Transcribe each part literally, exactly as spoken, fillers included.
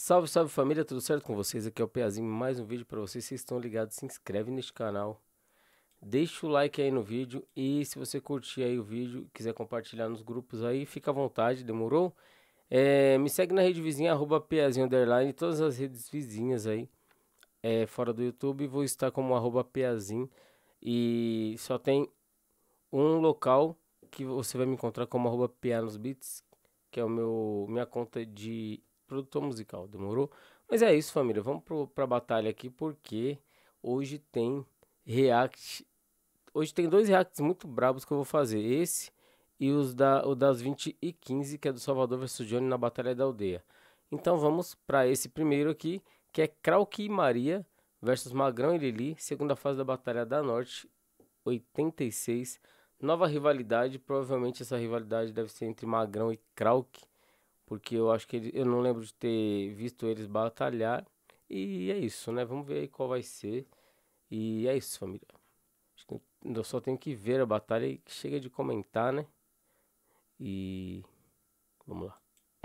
Salve, salve família, tudo certo com vocês? Aqui é o Peazinho, mais um vídeo pra vocês. Vocês estão ligados, se inscreve neste canal, deixa o like aí no vídeo e se você curtir aí o vídeo, quiser compartilhar nos grupos aí, fica à vontade, demorou? É, me segue na rede vizinha, arroba Peazinho underline, todas as redes vizinhas aí, é, fora do YouTube, vou estar como arroba Peazinho e só tem um local que você vai me encontrar como arroba Pea nos Beats, que é o meu, minha conta de produtor musical, demorou? Mas é isso, família, vamos pro, pra batalha aqui, porque hoje tem react, hoje tem dois reacts muito brabos que eu vou fazer, esse e os da, o das vinte e quinze, que é do Salvador versus Johnny na Batalha da Aldeia. Então vamos para esse primeiro aqui, que é Krauk e Maria versus Magrão e Lili, segunda fase da Batalha da Norte, oitenta e seis, nova rivalidade, provavelmente essa rivalidade deve ser entre Magrão e Krauk, porque eu acho que ele, eu não lembro de ter visto eles batalhar. E é isso, né? Vamos ver aí qual vai ser. E é isso, família. Acho que eu só tenho que ver a batalha e chega de comentar, né? E vamos lá.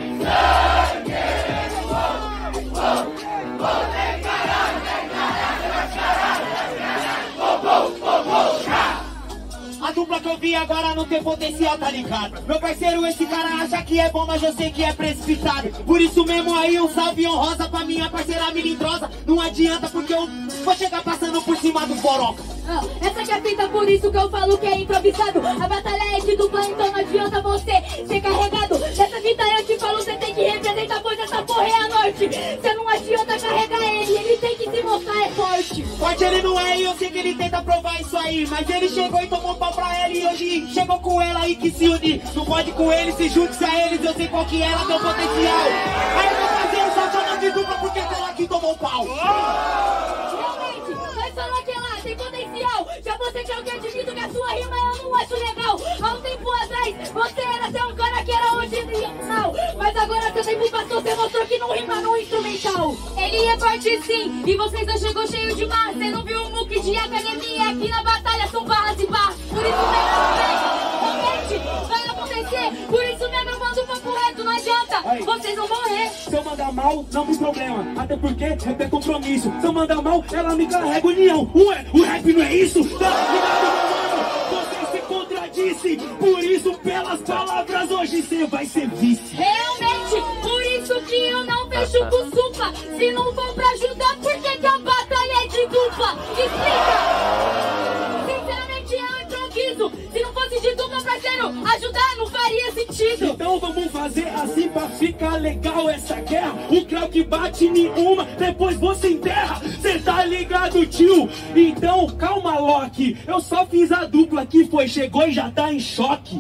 A dupla que eu vi agora não tem potencial, tá ligado? Meu parceiro, esse cara acha que é bom, mas eu sei que é precipitado. Por isso mesmo aí, um salve honrosa pra minha parceira melindrosa. Não adianta porque eu vou chegar passando por cima do foroca. Ah, essa que é a fita, por isso que eu falo que é improvisado. A batalha é de dupla, então não adianta você ser carregado. Nessa fita eu te falo, você tem que representar, pois essa porra é a norte. Você não adianta carregar ele, ele tem que se mostrar é forte. Forte ele não é e eu sei que ele tenta provar isso aí. Mas ele chegou e tomou pau pra ela e hoje chegou com ela aí que se unir. Não pode com ele, se junte-se a eles, eu sei qual que ela tem o potencial. Aí eu vou fazer um salto de dupla porque ela que tomou pau. Realmente, vai falar que ela tem potencial. Já você que é o que admito que a sua rima eu não acho legal. Há um tempo atrás, você era até um cara que era original. Mas agora seu tempo passou, você mostrou que não rima no instrumental. Ele é forte sim, e vocês não chegou cheio de massa. Você não viu um muque de academia, aqui na batalha são barras e barras. Por isso mesmo, realmente, vai acontecer. Por isso mesmo eu mando o papo reto, não adianta. Aí. Vocês vão morrer. Se eu mandar mal, não tem problema. Até porque rap é compromisso. Se eu mandar mal, ela me carrega união. Ué, o rap não é isso? Tá ligado, meu mano? Você se contradisse. Por isso, pelas palavras, hoje você vai ser vice. Realmente, por isso que eu não fecho com supa. Se não for pra ajudar, por que que a batalha é de dupla? Explica! Sinceramente, eu improviso. Se não fosse de dupla, parceiro, ajudar não faria sentido. Então vamos fazer assim pra ficar legal essa guerra. O Krauk bate em uma, depois você enterra. Cê tá ligado, tio? Então calma, Loki. Eu só fiz a dupla que foi, chegou e já tá em choque.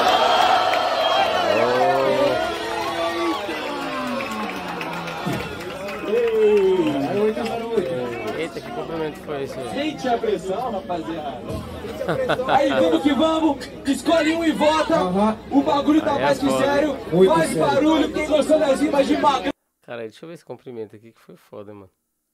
Eita, que complemento foi esse aí? Sente a pressão, rapaziada. Aí, vamos que vamos. Escolhe um e vota. O bagulho tá Aí é mais que foda. sério. Muito Faz sério. barulho. Quem gostou das rimas de Magrão? Cara, deixa eu ver esse comprimento aqui que foi foda, mano.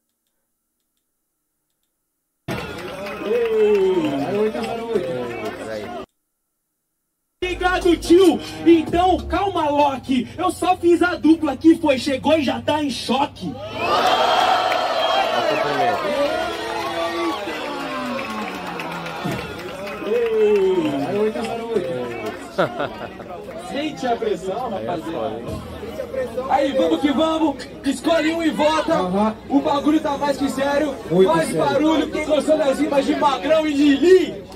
Peraí. Ligado, tio? Então calma, Loki. Eu só fiz a dupla que foi, chegou e já tá em choque. Olha o comprimento. Sente a pressão, Aí é foda, rapaziada. hein? Aí, vamos que vamos. Escolhe um e vota. O bagulho tá mais que sério. Muito Faz sério. barulho. Quem gostou das rimas de Magrão e Lili?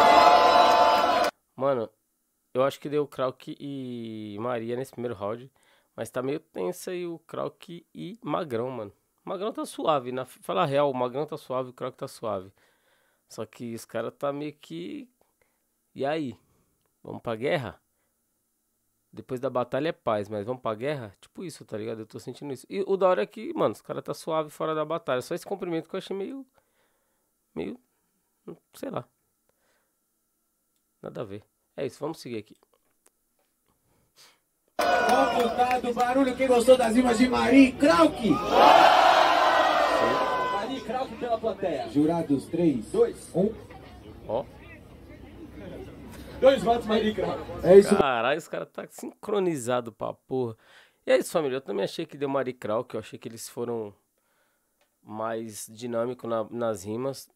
Mano, eu acho que deu Krauk e Maria nesse primeiro round. Mas tá meio tenso aí o Krauk e Magrão, mano. O Magrão tá suave. Na fala a real, o Magrão tá suave, o Krauk tá suave. Só que os caras tá meio que... E aí? Vamos pra guerra? Depois da batalha é paz, mas vamos pra guerra? Tipo isso, tá ligado? Eu tô sentindo isso. E o da hora é que, mano, os caras tá suave fora da batalha. Só esse comprimento que eu achei meio... Meio... Sei lá. Nada a ver. É isso, vamos seguir aqui. Computado, barulho, quem gostou das rimas de Mari Krauk? Mari Krauk pela plateia. Jurados, três, Dois. um. Ó. Dois votos, Mari Krauk. É isso. Caralho, os caras tá sincronizado pra porra. E é isso, família. Eu também achei que deu Mari e Krauk, que eu achei que eles foram mais dinâmicos na, nas rimas.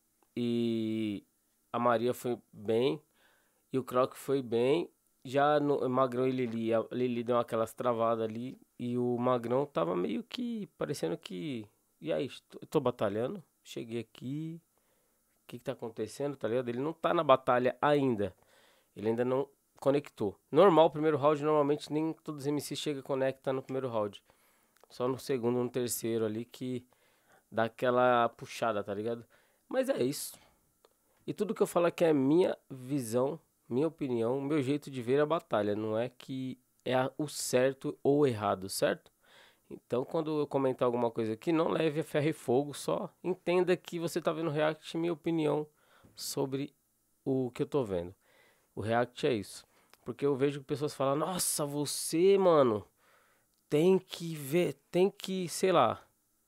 E a Maria foi bem. E o Krauk foi bem. Já no Magrão e Lili, a Lili deu aquelas travadas ali. E o Magrão tava meio que parecendo que... E aí, eu tô batalhando. Cheguei aqui. O que que tá acontecendo, tá ligado? Ele não tá na batalha ainda. Ele ainda não conectou. Normal, o primeiro round, normalmente nem todos os M Cs chegam e conectam no primeiro round. Só no segundo, no terceiro ali que dá aquela puxada, tá ligado? Mas é isso. E tudo que eu falo aqui é minha visão, minha opinião, meu jeito de ver a batalha. Não é que é o certo ou o errado, certo? Então, quando eu comentar alguma coisa aqui, não leve a ferro e fogo, só entenda que você tá vendo o react, minha opinião sobre o que eu tô vendo. O react é isso. Porque eu vejo pessoas falam, nossa, você, mano, tem que ver, tem que, sei lá,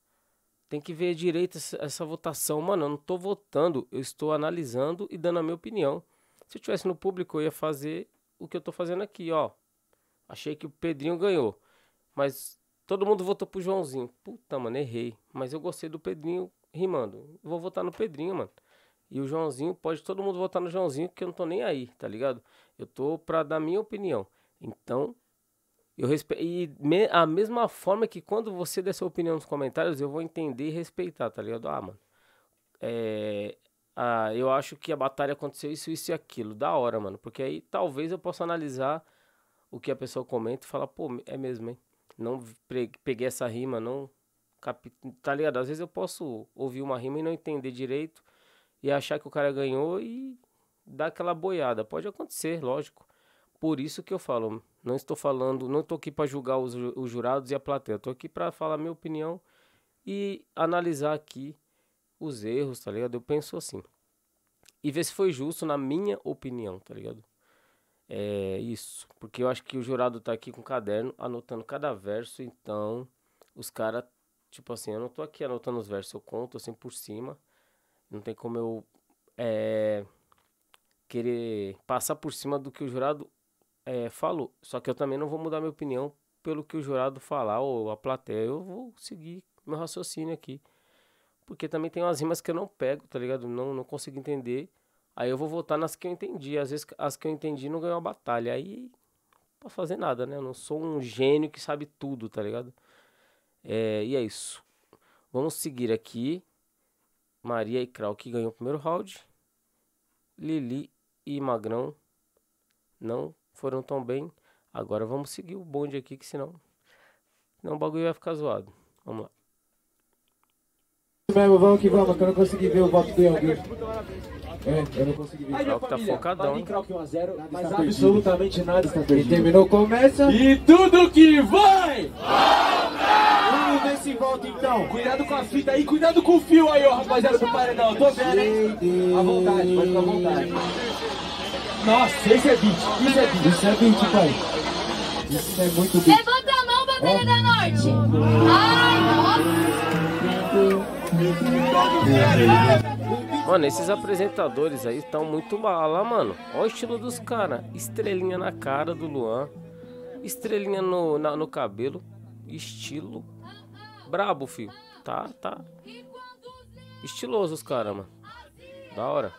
tem que ver direito essa, essa votação. Mano, eu não tô votando, eu estou analisando e dando a minha opinião. Se eu estivesse no público, eu ia fazer o que eu tô fazendo aqui, ó. Achei que o Pedrinho ganhou, mas todo mundo votou pro Joãozinho. Puta, mano, errei. Mas eu gostei do Pedrinho rimando. Vou votar no Pedrinho, mano. E o Joãozinho, pode todo mundo votar no Joãozinho, que eu não tô nem aí, tá ligado? Eu tô pra dar minha opinião. Então, eu respeito. E me... a mesma forma que quando você der sua opinião nos comentários, eu vou entender e respeitar, tá ligado? Ah, mano. É... Ah, eu acho que a batalha aconteceu isso, isso e aquilo. Da hora, mano. Porque aí talvez eu possa analisar o que a pessoa comenta e falar, pô, é mesmo, hein? Não peguei essa rima, não. Cap... Tá ligado? Às vezes eu posso ouvir uma rima e não entender direito. E achar que o cara ganhou e dar aquela boiada. Pode acontecer, lógico. Por isso que eu falo, não estou falando, não estou aqui para julgar os, os jurados e a plateia. Estou aqui para falar a minha opinião e analisar aqui os erros, tá ligado? Eu penso assim. E ver se foi justo na minha opinião, tá ligado? É isso. Porque eu acho que o jurado tá aqui com caderno, anotando cada verso. Então, os caras, tipo assim, eu não tô aqui anotando os versos, eu conto assim por cima. Não tem como eu é, querer passar por cima do que o jurado é, falou. Só que eu também não vou mudar minha opinião pelo que o jurado falar ou a plateia. Eu vou seguir meu raciocínio aqui. Porque também tem umas rimas que eu não pego, tá ligado? Não, não consigo entender. Aí eu vou votar nas que eu entendi. Às vezes as que eu entendi não ganhou a batalha. Aí não posso fazer nada, né? Eu não sou um gênio que sabe tudo, tá ligado? É, e é isso. Vamos seguir aqui. Maria e Krauk ganhou o primeiro round. Lili e Magrão não foram tão bem. Agora vamos seguir o bonde aqui, que senão, senão o bagulho vai ficar zoado. Vamos lá. Mesmo, vamos que vamos, que eu não consegui ver o voto do Yogi. É, eu não consegui ver. O Krauk tá focadão, hein? Krauk um a zero, mas Está absolutamente nada está Quem perdido. terminou começa. E tudo que vai! Vamos ver se volta então. Cuidado com a fita aí, cuidado com o fio aí, ó, rapaziada do paredão. Tô vendo, hein? À vontade, pode ficar à vontade. Nossa, esse é beat, isso é beat. Isso é beat, pai. Isso é muito beat. Levanta a mão, Batalha da Norte. Ai, nossa. Mano, esses apresentadores aí estão muito bala, mano. Olha o estilo dos caras. Estrelinha na cara do Luan. Estrelinha no, na, no cabelo. Estilo brabo, filho. Tá, tá. Estiloso os caras, mano. Da hora.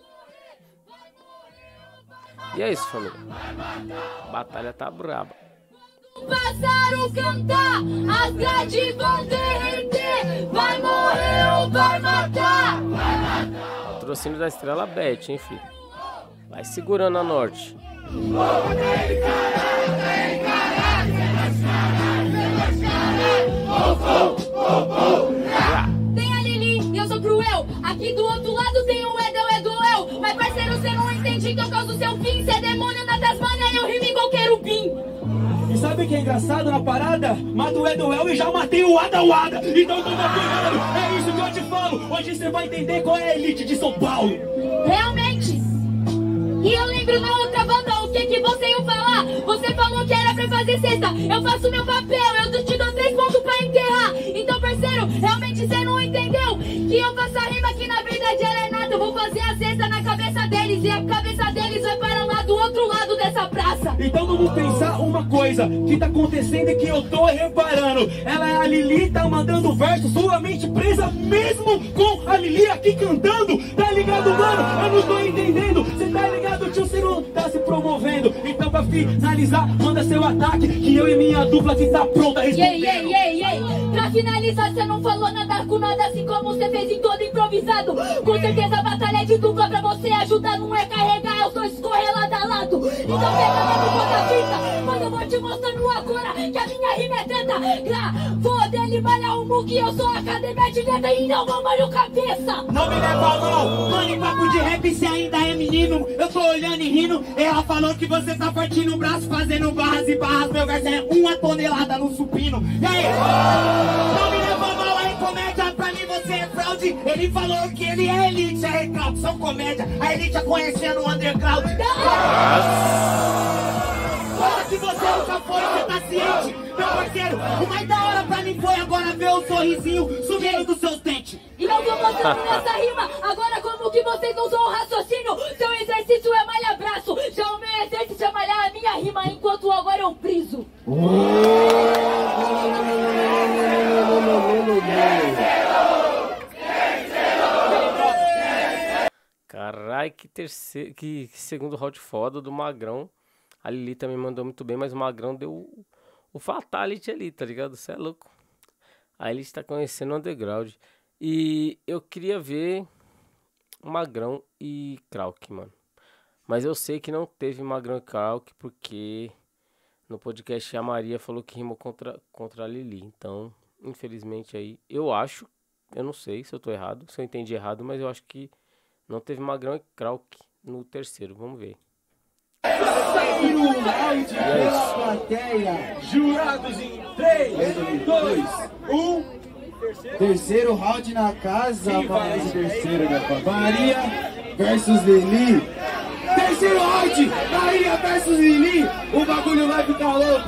E é isso, família. A batalha tá braba. Pássaro cantar, as grades vão derreter. Vai morrer ou vai matar? Patrocínio da Estrela Bet, hein, filho. Vai segurando a Norte. Tem a Lili, eu sou cruel. Aqui do outro lado tem o Edel, é duel. Mas parceiro, você não entende que eu causo seu fim. Cê é demônio na Tasmania, eu rimo igual querubim. E sabe o que é engraçado na parada? Mato o Eduel e já matei o Ada Wada. Então tô batendo. É isso que eu te falo. Hoje você vai entender qual é a elite de São Paulo. Realmente. E eu lembro na outra volta o que que você ia falar. Você falou que era pra fazer cesta. Eu faço meu papel, eu te dou três pontos pra enterrar. Então, parceiro, realmente você não entendeu que eu faço a rima que na verdade ela é nada. Eu vou fazer a cesta na cabeça deles e a cabeça deles vai para lá do outro lado dessa praça. Então vamos pensar uma coisa que tá acontecendo e que eu tô reparando. Ela é a Lili, tá mandando verso, sua mente presa mesmo com a Lili aqui cantando. Tá ligado, mano? Eu não tô entendendo. Cê tá ligado, tio, você não tá se promovendo. Então pra finalizar, manda seu ataque, que eu e minha dupla que tá pronta respondendo. Yeah, yeah, yeah, yeah. Pra finalizar, cê não falou nada com nada, assim como cê fez em todo improvisado. Com certeza a batalha é de dupla, pra você ajudar não é carregar, eu só escorrer lado a lado. Então pega mesmo conta fita, mas eu vou te mostrando agora que a minha rima é treta. Vou dele malhar o muque, eu sou a academia de letra e não vou malhar cabeça. Não me leva a mão, mano, em papo de rap cê ainda é menino. Eu tô olhando e rindo, ela falou que você tá partindo o braço, fazendo barras e barras. Meu verso é uma tonelada no supino. E aí? Não me leva a mão, aí comédia, pra mim você é fraude. Ele falou que ele é elite, é recalque, são comédia. A elite é conhecendo o underground. Fala que você nunca foi, você tá ciente. Meu parceiro, o mais da hora pra mim foi agora ver o sorrisinho sumindo dos seus dentes. E eu vou mostrando nessa rima, agora como que vocês não usam o raciocínio. Seu exercício é malhar braço, já o meu exercício é malhar a minha rima, enquanto agora eu briso. Carai, que terceiro, que, que segundo round foda do Magrão. A Lili também mandou muito bem, mas o Magrão deu o, o fatality ali, tá ligado? Você é louco. A Elite tá conhecendo o underground. E eu queria ver Magrão e Krauk, mano. Mas eu sei que não teve Magrão e Krauk porque no podcast a Maria falou que rimou contra, contra a Lili. Então, infelizmente aí, eu acho, eu não sei se eu tô errado, se eu entendi errado, mas eu acho que não teve Magrão e Krauk no terceiro. Vamos ver. Terceiro round pela plateia. Jurados em três, dois, um. Terceiro round na casa. Quem vai esse terceiro, meu pai? Maria versus Lili. Terceiro round, Maria versus Lili. O bagulho vai ficar louco.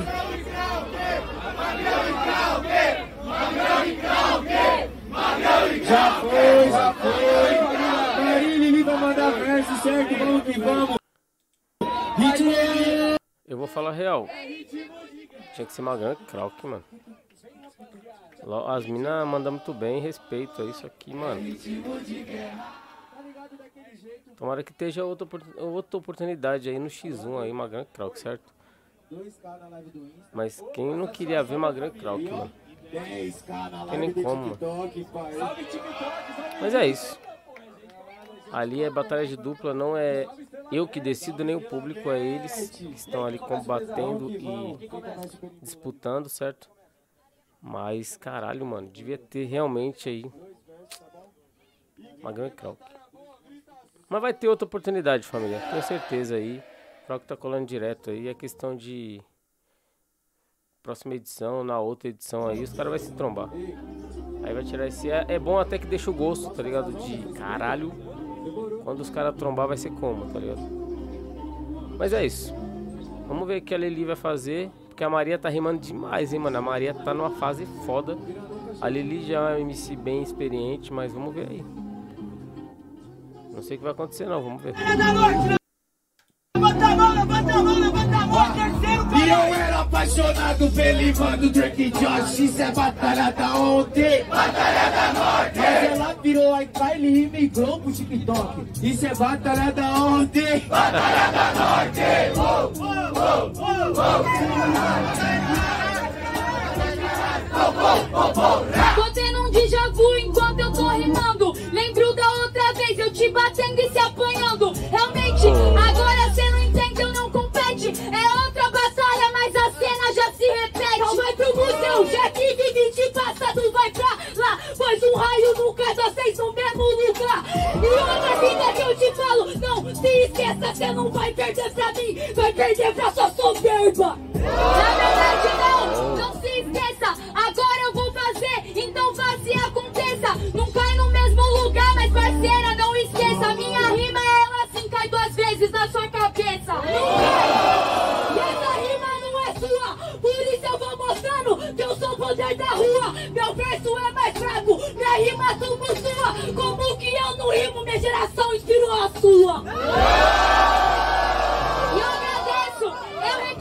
Já foi, já foi. Maria e Lili vão mandar verso, certo? Vamos que vamos. Ritmo. Eu vou falar real. Tinha que ser Magrão e Krauk, mano. As minas mandam muito bem, respeito a isso aqui, mano. Tomara que esteja outra, outra oportunidade aí no xis um aí, Magrão e Krauk, certo? Mas quem não queria ver Magrão e Krauk, mano? Tem nem como, mano. Mas é isso. Ali é batalha de dupla, não é eu que decido, nem o público, é eles que estão ali combatendo e disputando, certo? Mas, caralho, mano, devia ter realmente aí Magrão e Krauk. Mas vai ter outra oportunidade, família, tenho certeza aí. O Krauk tá colando direto aí, é questão de próxima edição, na outra edição aí, os caras vão se trombar. Aí vai tirar esse... É, é bom até que deixa o gosto, tá ligado? De caralho, quando os caras trombar vai ser como, tá ligado? Mas é isso. Vamos ver o que a Lili vai fazer. Porque a Maria tá rimando demais, hein, mano. A Maria tá numa fase foda. A Lili já é uma M C bem experiente, mas vamos ver aí. Não sei o que vai acontecer não, vamos ver. Levanta a mão, levanta a mão, levanta a mão, terceiro, cara. E eu era apaixonado pelo Ivan do Drake e Josh. Isso é batalha da ontem, batalha da norte. Mas ela virou iCarly e migrou pro TikTok. Isso é batalha da ontem, batalha da norte. Oh, oh, oh, oh. Tô tendo um déjà vu enquanto eu tô rimando. Lembro da outra vez eu te batendo e se apanhando. Realmente, agora cê não entende, eu não compete. É outra batalha, mas a cena já se repete. Não vai pro museu, já que vive de passado vai pra lá. Pois um raio nunca dá seis no mesmo lugar. E outra vida que eu te falo, não se esqueça, cê não vai perder pra mim, vai perder pra sua soberba. Na verdade não, não se esqueça, agora eu vou fazer, então faça e aconteça. Não cai no mesmo lugar, mas parceira, não esqueça, minha rima ela assim cai duas vezes na sua cabeça. E essa rima não é sua, por isso eu vou mostrando que eu sou o poder da rua. Meu verso é mais fraco, minha rima tumultua. Como que eu não rimo, minha geração inspirou a sua. E eu agradeço, eu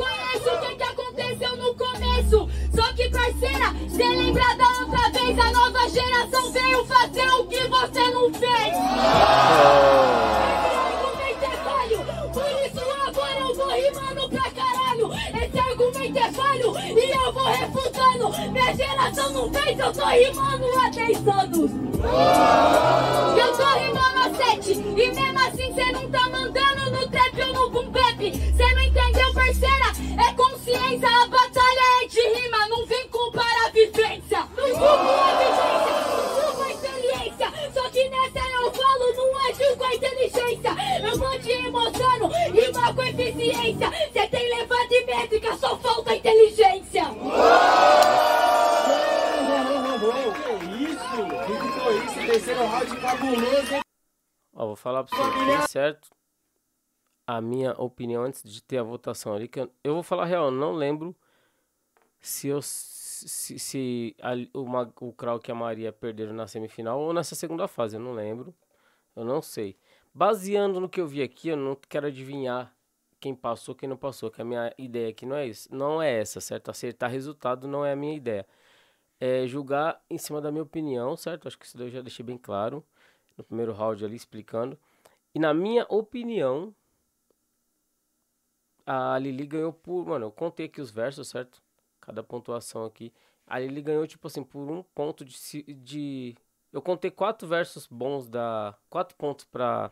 geração veio fazer o que você não fez. Esse argumento é falho, por isso agora eu vou rimando pra caralho. Esse argumento é falho e eu vou refutando. Minha geração não fez, eu tô rimando há dez anos. Eu tô rimando há sete e mesmo assim cê não tá mandando no trap ou no boom bap. Cê não entendeu, parceira? É consciência, a batalha é de rima, não vem comparar a vivência. Não julgo a vivência, não julgo a experiência. Só que nessa eu falo, não é julgo a inteligência. Eu vou te emocionando, rima com eficiência. Cê tem levado em métrica, só falta inteligência. Que isso? Que foi isso? Terceiro round cabuloso, hein? Ó, vou falar pra você, bem certo. A minha opinião antes de ter a votação ali, que eu, eu vou falar real, eu não lembro se eu se, se a, o, o Krauk e a Maria perderam na semifinal ou nessa segunda fase, eu não lembro. Eu não sei. Baseando no que eu vi aqui, eu não quero adivinhar quem passou, quem não passou, que a minha ideia aqui não é isso, não é essa, certo? Acertar resultado não é a minha ideia. É julgar em cima da minha opinião, certo? Acho que isso eu já deixei bem claro no primeiro round ali explicando. E na minha opinião, a Lili ganhou por... Mano, eu contei aqui os versos, certo? Cada pontuação aqui. A Lili ganhou, tipo assim, por um ponto de... de... Eu contei quatro versos bons da... Quatro pontos pra...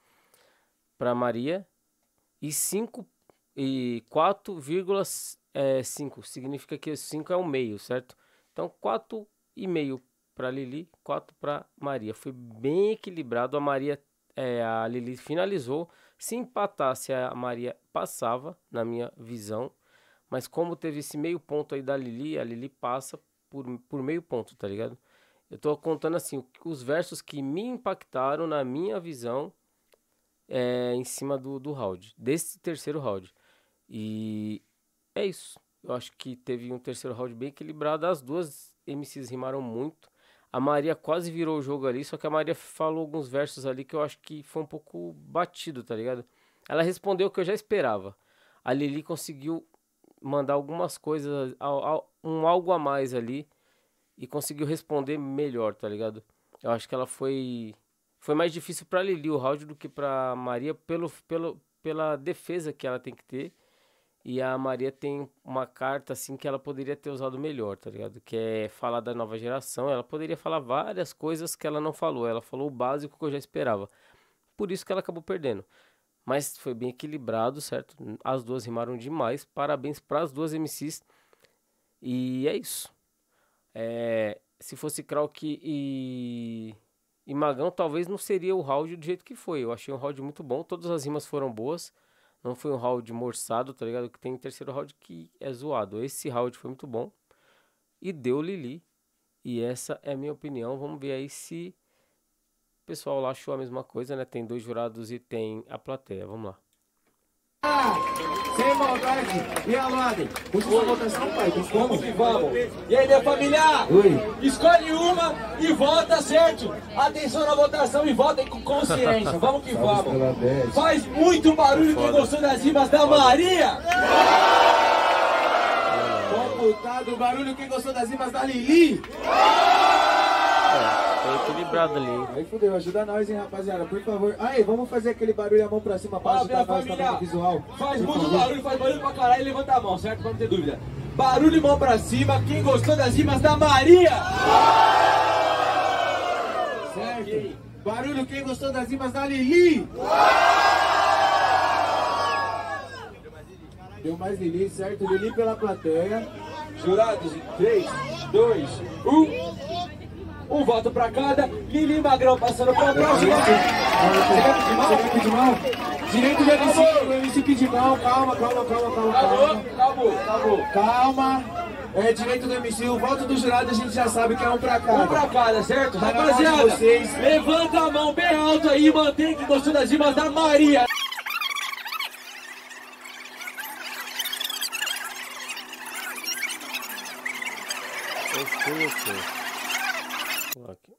Pra Maria. E cinco... E quatro vírgula cinco. Significa que cinco é o meio, certo? Então, quatro e meio para Lili, quatro para Maria. Foi bem equilibrado. A Maria, é, a Lili finalizou. Se empatasse, a Maria passava, na minha visão. Mas como teve esse meio ponto aí da Lili, a Lili passa por, por meio ponto, tá ligado? Eu tô contando assim, os versos que me impactaram na minha visão é, em cima do, do round, desse terceiro round. E é isso. Eu acho que teve um terceiro round bem equilibrado. As duas M Cs rimaram muito. A Maria quase virou o jogo ali. Só que a Maria falou alguns versos ali que eu acho que foi um pouco batido, tá ligado? Ela respondeu o que eu já esperava. A Lili conseguiu mandar algumas coisas, um algo a mais ali. E conseguiu responder melhor, tá ligado? Eu acho que ela foi... Foi mais difícil pra Lili o round do que pra Maria. Pelo, pelo, pela defesa que ela tem que ter. E a Maria tem uma carta assim que ela poderia ter usado melhor, tá ligado? Que é falar da nova geração. Ela poderia falar várias coisas que ela não falou. Ela falou o básico que eu já esperava. Por isso que ela acabou perdendo. Mas foi bem equilibrado, certo? As duas rimaram demais. Parabéns para as duas M Cs. E é isso. É, se fosse Krauk e, e Magão, talvez não seria o round do jeito que foi. Eu achei um round muito bom. Todas as rimas foram boas. Não foi um round morçado, tá ligado? Que tem terceiro round que é zoado. Esse round foi muito bom. E deu Lili. E essa é a minha opinião. Vamos ver aí se o pessoal lá achou a mesma coisa, né? Tem dois jurados e tem a plateia. Vamos lá. Ah, sem maldade. E a Laden? Última votação, pai. Tem como? Vamos que vamos. E aí, minha família? Oi. Escolhe uma e vota, certo? Atenção na votação e votem com consciência. Vamos que vamos. Faz muito barulho quem gostou das rimas da Maria. Computado, barulho quem gostou das rimas da Lili. Foi equilibrado ali, hein? Aí fudeu, ajuda nós, hein, rapaziada, por favor. Aí, vamos fazer aquele barulho, a mão pra cima, pra Ó, ajudar minha nós também no visual. Faz Por muito favor. barulho, faz barulho pra caralho e levanta a mão, certo? Pra não ter dúvida. Barulho e mão pra cima, quem gostou das rimas da Maria? Certo. Barulho quem gostou das rimas da Lili. Deu mais Lili, certo? Lili pela plateia. Jurados em três, dois, um. Um voto pra cada. Lili Magrão passando pra próxima. Você quer pedir mal? Direito do M C, o M C pedir mal. Calma, calma, calma, calma. Acabou, calma. acabou, acabou. Calma. É direito do M C, o voto do jurado a gente já sabe que é um pra cada. Um pra cada, certo? Tá na mão de Rapaziada, vocês. levanta a mão bem alto aí e mantém que gostou das rimas da Maria. Gostei, gostei. Aqui.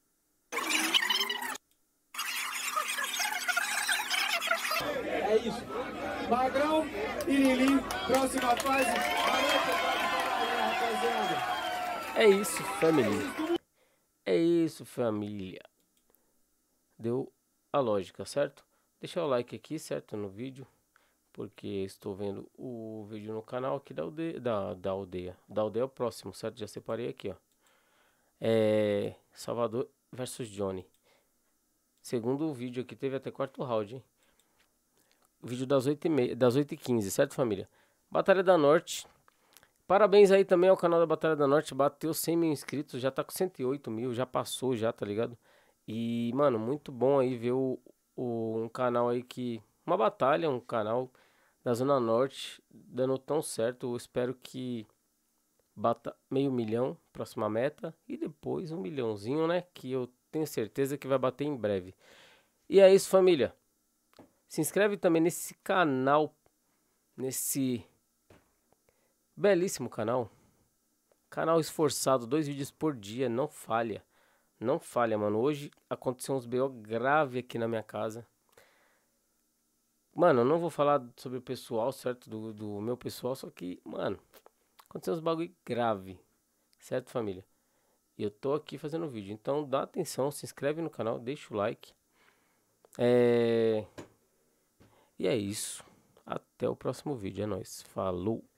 É isso. Magrão e Lili, próxima fase. Rapaziada. É isso, family. É isso, família. Deu a lógica, certo? Deixa o like aqui, certo? No vídeo. Porque estou vendo o vídeo no canal aqui da aldeia. Da, da aldeia. Da aldeia é o próximo, certo? Já separei aqui, ó. É... Salvador versus Johnny. Segundo o vídeo aqui, teve até quarto round, hein? Vídeo das oito e meia, das oito e quinze, certo, família? Batalha da Norte. Parabéns aí também ao canal da Batalha da Norte. Bateu cem mil inscritos, já tá com cento e oito mil, já passou já, tá ligado? E, mano, muito bom aí ver o, o, um canal aí que... Uma batalha, um canal da Zona Norte dando tão certo. Eu espero que bata meio milhão, próxima meta. E depois um milhãozinho, né? Que eu tenho certeza que vai bater em breve. E é isso, família. Se inscreve também nesse canal, nesse belíssimo canal. Canal esforçado, dois vídeos por dia, não falha. Não falha, mano. Hoje aconteceu uns B O grave aqui na minha casa. Mano, eu não vou falar sobre o pessoal, certo? Do, do meu pessoal, só que, mano, aconteceu uns bagulho grave. Certo, família? E eu tô aqui fazendo vídeo. Então dá atenção, se inscreve no canal, deixa o like. É... E é isso. Até o próximo vídeo. É nóis. Falou.